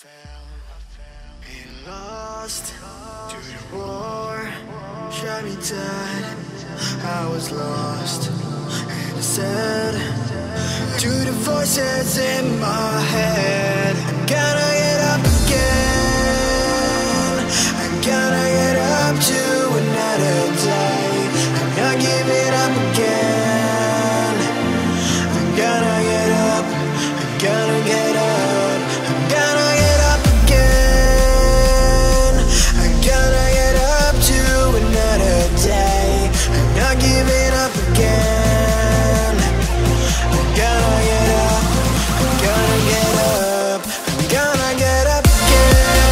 Ain't lost to the war, shot me dead. I was lost and I said to the voices in my head, I'm gonna get up again. I'm gonna get up to another day. I'm not giving up again. I'm gonna get up. I'm gonna get up. I'm gonna get up again. I'm gonna get up to another day. I'm not giving up again. I'm gonna get up. I'm gonna get up. I'm gonna get up again.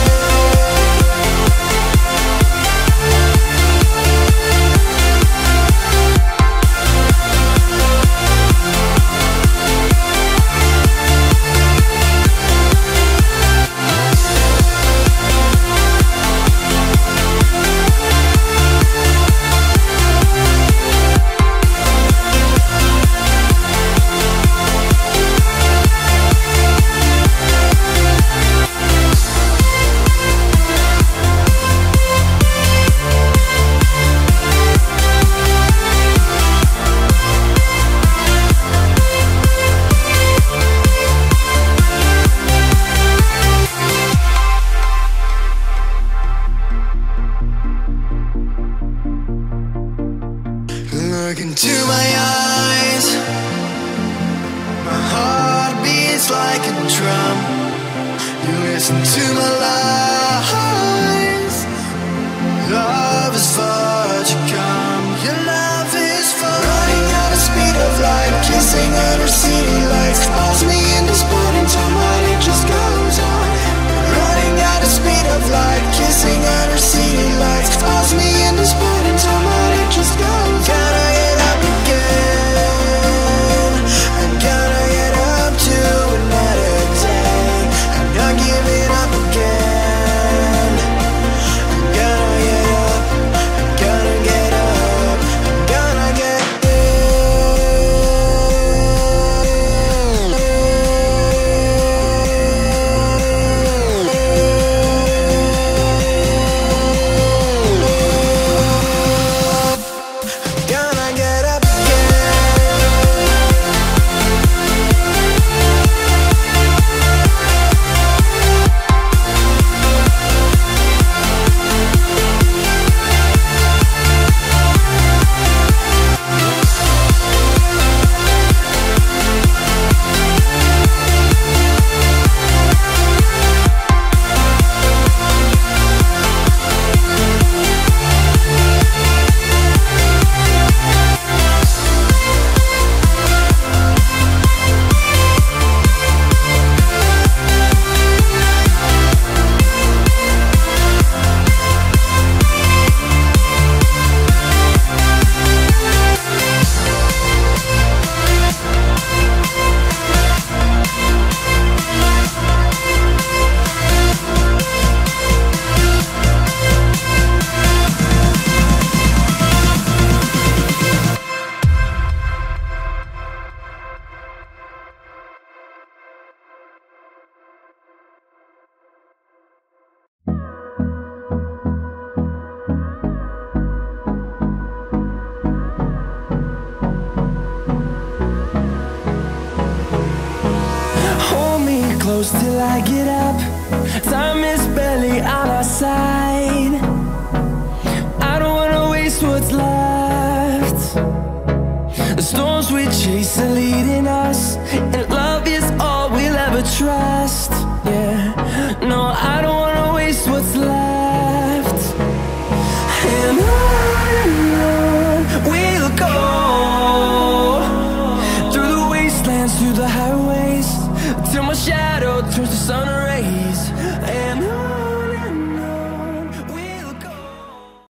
Look into my eyes, my heart beats like a drum. You listen to my lies. Love is far to come. Your love is far. Running at the speed of light, kissing under city lights. Calls me in this morning time, while it just goes on. Running at the speed of light, kissing under city lights. Calls me in this morning time, while it just goes on. Gotta get up again. I'm gonna get up to another day. I'm not giving up again. I'm gonna get up. I'm gonna get up. I'm gonna get close till I get up. Time is barely on our side. I don't wanna waste what's left. The storms we chase are leading us, and love is all we'll ever trust. Yeah, no, I don't wanna waste what's left. And on we'll go, through the wastelands, through the highways, till my shadow turns to sun